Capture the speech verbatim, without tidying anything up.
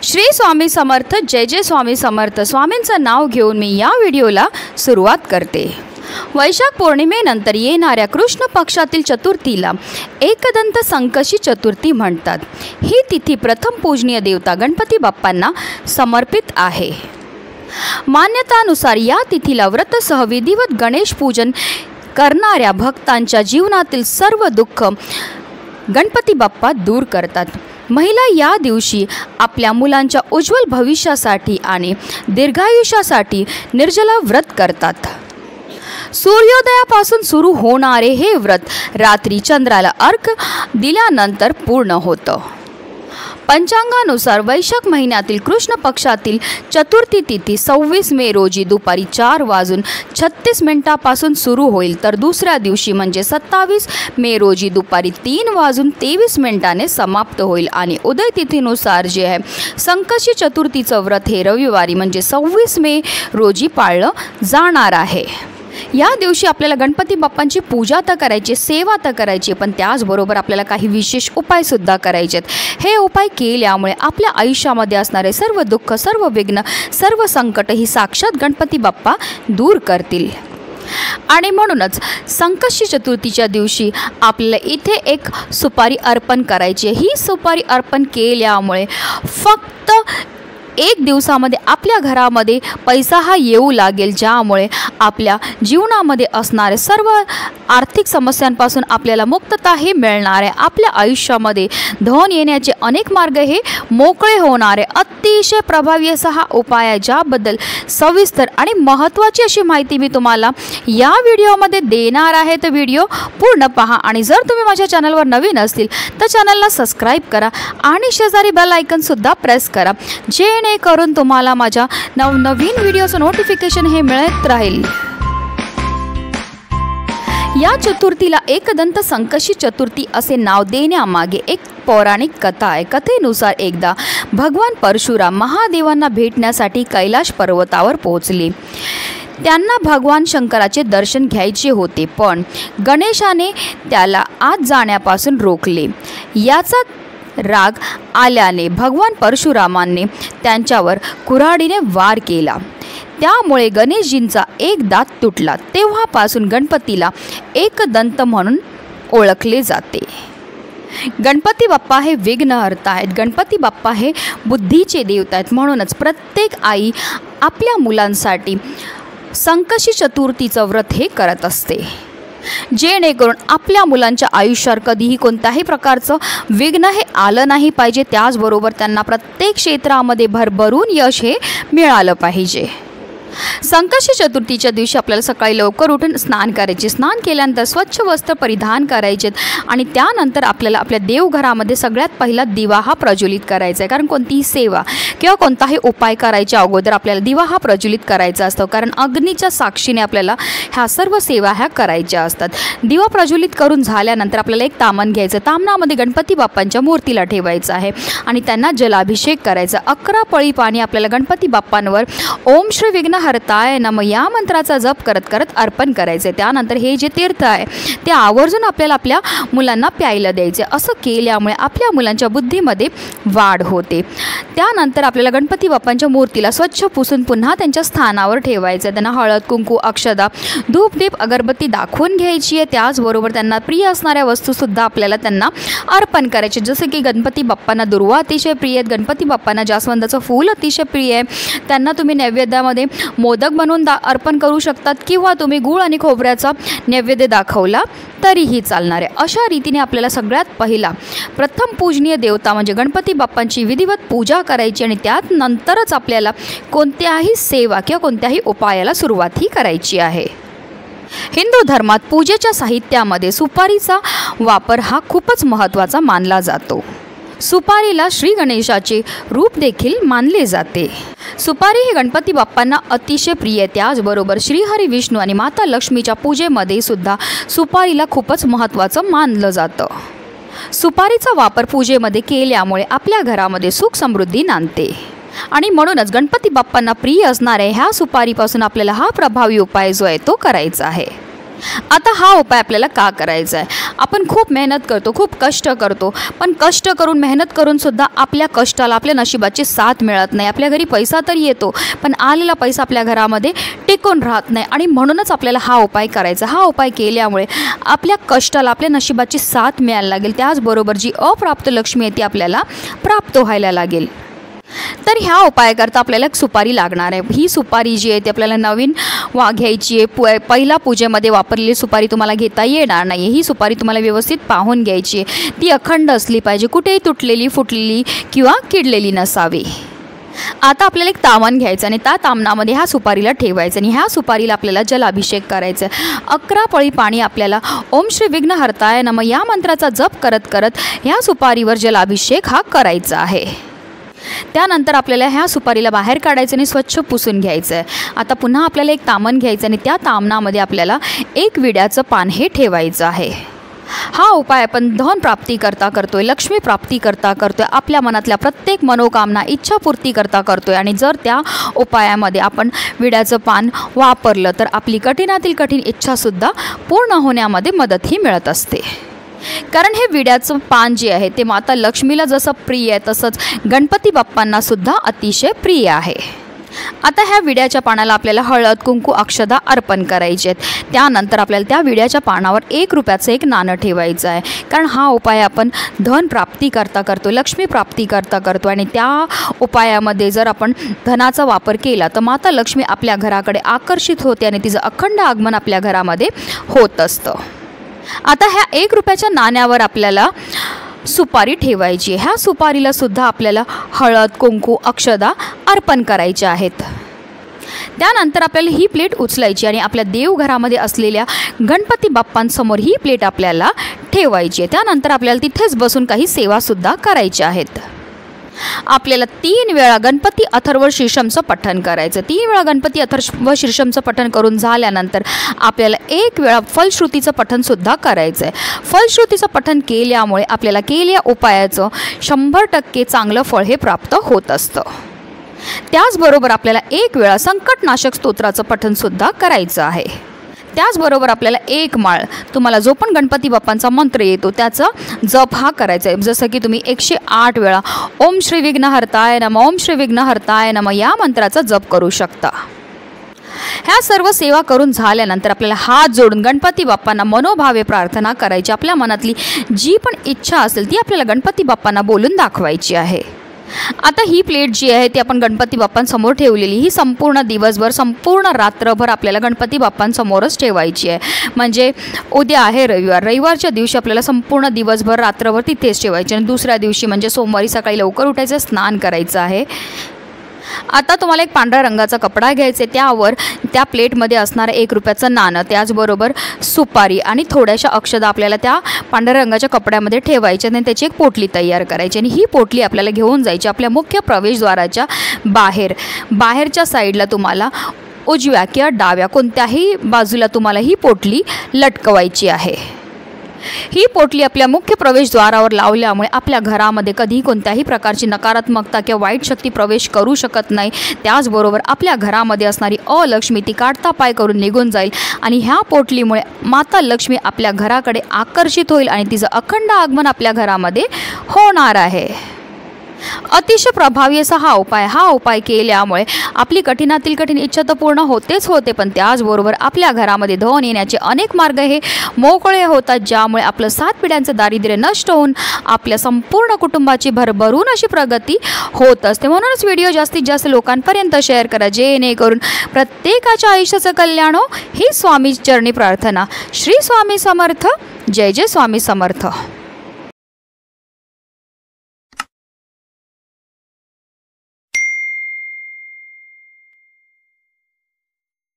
श्री स्वामी समर्थ, जय जय स्वामी समर्थ. स्वामींचं नाव घेऊन मी या व्हिडिओला सुरुवात करते. वैशाख पौर्णिमेनंतर येणाऱ्या कृष्ण पक्षातील चतुर्थीला एकदंत संकशी चतुर्थी म्हणतात. ही तिथी प्रथम पूजनीय देवता गणपती बाप्पांना समर्पित आहे. मान्यतानुसार या तिथीला व्रतसह विधिवत गणेश पूजन करणाऱ्या भक्तांच्या जीवनातील सर्व दुःख गणपती बाप्पा दूर करतात. महिला या दिवशी आपल्या मुलांच्या उज्ज्वल भविष्यासाठी आणि दीर्घायुष्यासाठी निर्जला व्रत करतात. सूर्योदयापासून सुरू होणारे हे व्रत रात्री चंद्राला अर्घ्य दिल्यानंतर पूर्ण होतं. पंचांगानुसार वैशाख महिन्यातील कृष्ण पक्षातील चतुर्थी तिथी सव्वीस मे रोजी दुपारी चार वाजून छत्तीस मिनिटापासून सुरू होईल, तर दुसऱ्या दिवशी म्हणजे सत्तावीस मे रोजी दुपारी तीन वाजून तेवीस मिनिटाने समाप्त होईल. आणि उदय तिथीनुसार जे आहे संकशी चतुर्थीचं व्रत हे रविवारी म्हणजे सव्वीस मे रोजी पाळलं जाणार आहे. या दिवशी आपल्याला गणपती बाप्पांची पूजा तर करायची, सेवा तर करायची, पण त्याचबरोबर आपल्याला काही विशेष उपायसुद्धा करायचे आहेत. हे उपाय केल्यामुळे आपल्या आयुष्यामध्ये असणारे सर्व दुःख, सर्व विघ्न, सर्व संकट ही साक्षात गणपती बाप्पा दूर करतील. आणि म्हणूनच संकष्टी चतुर्थीच्या दिवशी आपल्याला इथे एक सुपारी अर्पण करायची. ही सुपारी अर्पण केल्यामुळे फक्त एक दिवसामध्ये आपल्या घरामध्ये पैसा हा येऊ लागेल, ज्यामुळे आपल्या जीवनामध्ये असणारे सर्व आर्थिक समस्यांपासून आपल्याला मुक्तता हे मिळणार आहे. आपल्या आयुष्यामध्ये धन येण्याचे अनेक मार्ग हे मोकळे होणारे अतिशय प्रभावी असा हा उपाय आहे, ज्याबद्दल सविस्तर आणि महत्त्वाची अशी माहिती मी तुम्हाला या व्हिडिओमध्ये देणार आहे. तर व्हिडिओ पूर्ण पहा. आणि जर तुम्ही माझ्या चॅनलवर नवीन असतील तर चॅनलला सबस्क्राईब करा आणि शेजारी बेल आयकॉनसुद्धा प्रेस करा, जे करून तुम्हाला माझ्या नवनवीन व्हिडिओचं नोटिफिकेशन हे मिळत राहील. या चतुर्थीला एकदंत संकशी चतुर्थी असे नाव देण्यामागे एक पौराणिक कथा आहे. कथेनुसार एकदा भगवान परशुराम महादेवांना भेटण्यासाठी कैलाश पर्वतावर पोहोचले. त्यांना भगवान शंकराचे दर्शन घ्यायचे होते, पण गणेशाने त्याला आत जाण्यापासून रोखले. याचा राग आल्याने भगवान परशुरामांनी त्यांच्यावर कुऱ्हाडीने वार केला. त्यामुळे गणेशजींचा एक दात तुटला. तेव्हापासून गणपतीला एकदंत म्हणून ओळखले जाते. गणपती बाप्पा हे विघ्नहर्ता आहेत. गणपती बाप्पा हे बुद्धीचे देवता आहेत. म्हणूनच प्रत्येक आई आपल्या मुलांसाठी संकशी चतुर्थीचं व्रत हे करत असते, जेणेकरून आपल्या मुलांच्या आयुष्यात कधीही कोणत्याही प्रकारचं विघ्न हे आलं नाही पाहिजे. त्याचबरोबर त्यांना प्रत्येक क्षेत्रामध्ये भरभरून यश हे मिळालं पाहिजे. संकष्टी चतुर्थीच्या दिवशी आपल्याला सकाळी लवकर उठून स्नान करायचे. स्नान केल्यानंतर स्वच्छ वस्त्र परिधान करायचे आणि त्यानंतर आपल्याला आपल्या देवघरामध्ये सगळ्यात पहिला दिवा हा प्रज्वलित करायचा आहे. कारण कोणतीही सेवा किंवा कोणताही उपाय करायच्या अगोदर आपल्याला दिवा हा प्रज्वलित करायचा असतो, कारण अग्नीच्या साक्षीने आपल्याला ह्या सर्व सेवा ह्या करायच्या असतात. दिवा प्रज्वलित करून झाल्यानंतर आपल्याला एक तामण घ्यायचं. तामणामध्ये गणपती बाप्पांच्या मूर्तीला ठेवायचं आहे आणि त्यांना जलाभिषेक करायचा. अकरा पळी पाणी आपल्याला गणपती बाप्पांवर ओम श्री विघ्न हरताय नम या मंत्राचा जप करत करत अर्पण करायचे. त्यानंतर हे जे तीर्थ आहे ते आवर्जून आपल्याला आपल्या मुलांना प्यायला द्यायचे. असं केल्यामुळे आपल्या मुलांच्या बुद्धीमध्ये वाढ होते. त्यानंतर आपल्याला गणपती बाप्पांच्या मूर्तीला स्वच्छ पुसून पुन्हा त्यांच्या स्थानावर ठेवायचं. त्यांना हळद, कुंकू, अक्षदा, धूप, दीप, अगरबत्ती दाखवून घ्यायची आहे. त्याचबरोबर त्यांना प्रिय असणाऱ्या वस्तूसुद्धा आपल्याला त्यांना अर्पण करायचे, जसे की गणपती बाप्पांना दुर्वा अतिशय प्रिय आहेत, गणपती बाप्पांना जास्वंदाचं फूल अतिशय प्रिय आहे. त्यांना तुम्ही नैवेद्यामध्ये मोदक बनवून दा अर्पण करू शकतात किंवा तुम्ही गूळ आणि खोबऱ्याचा नैवेद्य दाखवला तरीही चालणार आहे. अशा रीतीने आपल्याला सगळ्यात पहिला प्रथम पूजनीय देवता म्हणजे गणपती बाप्पांची विधिवत पूजा करायची आणि त्यात नंतरच आपल्याला कोणत्याही सेवा किंवा कोणत्याही उपायाला सुरुवातही करायची आहे. हिंदू धर्मात पूजेच्या साहित्यामध्ये सुपारीचा वापर हा खूपच महत्त्वाचा मानला जातो. सुपारीला श्री गणेशाचे रूप देखील मानले जाते. सुपारी ही गणपती बाप्पांना अतिशय प्रिय आहे. त्याचबरोबर श्रीहरी विष्णू आणि माता लक्ष्मीच्या पूजेमध्ये सुद्धा सुपारीला खूपच महत्त्वाचं मानलं जातं. सुपारीचा वापर पूजेमध्ये केल्यामुळे आपल्या घरामध्ये सुख समृद्धी नांदते आणि म्हणूनच गणपती बाप्पांना प्रिय असणाऱ्या ह्या सुपारीपासून आपल्याला हा प्रभावी उपाय जो आहे तो करायचा आहे. आता हा उपाय आपल्याला का करायचा आहे? आपण खूप मेहनत करतो, खूप कष्ट करतो, पण कष्ट करून मेहनत करूनसुद्धा आपल्या कष्टाला आपल्या नशिबाची साथ मिळत नाही. आपल्या घरी पैसा तर येतो, पण आलेला पैसा आपल्या घरामध्ये टिकून राहत नाही आणि म्हणूनच आपल्याला हा उपाय करायचा. हा उपाय केल्यामुळे आपल्या कष्टाला आपल्या नशिबाची साथ मिळायला लागेल. त्याचबरोबर जी अप्राप्त लक्ष्मी आहे ती आपल्याला प्राप्त व्हायला लागेल. तर ह्या उपायाकरता आपल्याला एक सुपारी लागणार आहे. ही सुपारी जी आहे ती आपल्याला नवीन वा घ्यायची आहे. पु पहिला पूजेमध्ये वापरलेली सुपारी तुम्हाला घेता येणार नाही. ही सुपारी तुम्हाला व्यवस्थित पाहून घ्यायची आहे. ती अखंड असली पाहिजे, कुठेही तुटलेली, फुटलेली किंवा किडलेली नसावी. आता आपल्याला एक तामण घ्यायचं आणि त्या तामणामध्ये ह्या सुपारीला ठेवायचं आणि ह्या सुपारीला आपल्याला जलाभिषेक करायचा आहे. अकरा पळी पाणी आपल्याला ओम श्री विघ्नहर्ताय नमः या मंत्राचा जप करत करत ह्या सुपारीवर जलाभिषेक हा करायचा आहे. त्यानंतर आपल्याला ह्या सुपारीला बाहेर काढायचं आणि स्वच्छ पुसून घ्यायचं आहे. आता पुन्हा आपल्याला एक तामण घ्यायचं आणि त्या तामणामध्ये आपल्याला एक विड्याचं पान हे ठेवायचं आहे. हा उपाय आपण धन प्राप्ती करता करतोय, लक्ष्मी प्राप्ती करता करतोय, आपल्या मनातल्या प्रत्येक मनोकामना इच्छापूर्ती करता करतोय. आणि जर त्या उपायामध्ये आपण विड्याचं पान वापरलं तर आपली कठीणातील कठीण इच्छासुद्धा पूर्ण होण्यामध्ये मदतही मिळत असते. कारण हे विड्याचं पान जे आहे ते माता लक्ष्मीला जसं प्रिय आहे तसंच गणपती बाप्पांनासुद्धा अतिशय प्रिय आहे. आता ह्या विड्याच्या पानाला आपल्याला हळद, कुंकू, अक्षदा अर्पण करायचे आहेत. त्यानंतर आपल्याला त्या विड्याच्या पानावर एक रुपयाचं एक नाणं ठेवायचं आहे. कारण हा उपाय आपण धन प्राप्ती करता करतो, लक्ष्मी प्राप्ती करता करतो आणि त्या उपायामध्ये जर आपण धनाचा वापर केला तर माता लक्ष्मी आपल्या घराकडे आकर्षित होते आणि तिचं अखंड आगमन आपल्या घरामध्ये होत असतं. आता ह्या एक रुपयाच्या नाण्यावर आपल्याला सुपारी ठेवायची. ह्या सुपारीला सुद्धा आपल्याला हळद, कुंकू, अक्षदा अर्पण करायचे आहेत. त्यानंतर आपल्याला ही प्लेट उचलायची आणि आपल्या देवघरामध्ये असलेल्या गणपती बाप्पांसमोर ही प्लेट आपल्याला ठेवायची आहे. त्यानंतर आपल्याला तिथेच बसून काही सेवासुद्धा करायच्या आहेत. आपल्याला तीन वेळा गणपती अथर्व शीर्षमचं पठण करायचं. तीन वेळा गणपती अथर्व शीर्षमचं पठण करून झाल्यानंतर आपल्याला एक वेळा फलश्रुतीचं पठणसुद्धा करायचं आहे. फलश्रुतीचं पठण केल्यामुळे आपल्याला केलेल्या उपायाचं शंभर टक्के चांगलं फळ हे प्राप्त होत असतं. त्याचबरोबर आपल्याला एक वेळा संकटनाशक स्तोत्राचं पठणसुद्धा करायचं आहे. त्याचबरोबर आपल्याला एक माळ तुम्हाला जो पण गणपती बाप्पांचा मंत्र येतो त्याचा जप हा करायचा आहे. जसं की तुम्ही एकशे आठ वेळा ओम श्री विघ्नहर्ताय नमः, ओम श्री विघ्नहर्ताय नमः या मंत्राचा जप करू शकता. ह्या सर्व सेवा करून झाल्यानंतर आपल्याला हात जोडून गणपती बाप्पांना मनोभावे प्रार्थना करायची. आपल्या मनातली जी पण इच्छा असेल ती आपल्याला गणपती बाप्पांना बोलून दाखवायची आहे. आता ही प्लेट जी आहे ती आपण गणपती बाप्पांसमोर ठेवलेली, ही संपूर्ण दिवसभर संपूर्ण रात्रभर आपल्याला गणपती बाप्पांसमोरच ठेवायची आहे. म्हणजे उद्या आहे रविवार, रविवारच्या दिवशी आपल्याला संपूर्ण दिवसभर रात्रभर तिथेच ठेवायची आणि दुसऱ्या दिवशी म्हणजे सोमवारी सकाळी लवकर उठायचं, स्नान करायचं आहे. आता तुम्हाला एक पांढऱ्या रंगाचा कपडा घ्यायचा आहे, त्यावर त्या प्लेटमध्ये असणारं एक रुपयाचं नाणं, त्याचबरोबर सुपारी आणि थोड्याशा अक्षदा आपल्याला त्या पांढऱ्या रंगाच्या कपड्यामध्ये ठेवायच्या आणि त्याची एक पोटली तयार करायची आणि ही पोटली आपल्याला घेऊन जायची आपल्या मुख्य प्रवेशद्वाराच्या बाहेर. बाहेरच्या साईडला तुम्हाला उजव्या किंवा डाव्या कोणत्याही बाजूला तुम्हाला ही पोटली लटकवायची आहे. ही पोटली आपल्या मुख्य प्रवेशद्वारावर लावल्यामुळे आपल्या घरामध्ये कधीही कोणत्याही प्रकारची नकारात्मकता किंवा वाईट शक्ती प्रवेश करू शकत नाही. त्याचबरोबर आपल्या घरामध्ये असणारी अलक्ष्मी ती काढता पाय करून निघून जाईल आणि ह्या पोटलीमुळे माता लक्ष्मी आपल्या घराकडे आकर्षित होईल आणि तिचं अखंड आगमन आपल्या घरामध्ये होणार आहे. अतिशय प्रभावी असा हा उपाय हा उपाय केल्यामुळे आपली कठीणातील कठीण इच्छा तर पूर्ण होतेच होते, पण त्याचबरोबर आपल्या घरामध्ये धन येण्याचे अनेक मार्ग हे मोकळे होतात, ज्यामुळे आपलं सात पिढ्यांचं दारिद्र्य नष्ट होऊन आपल्या संपूर्ण कुटुंबाची भरभरून अशी प्रगती होत असते. म्हणूनच व्हिडिओ जास्तीत जास्त लोकांपर्यंत शेअर करा, जेणेकरून प्रत्येकाच्या आयुष्याचं कल्याण हो. ही स्वामी चरणी प्रार्थना. श्री स्वामी समर्थ. जय जय स्वामी समर्थ.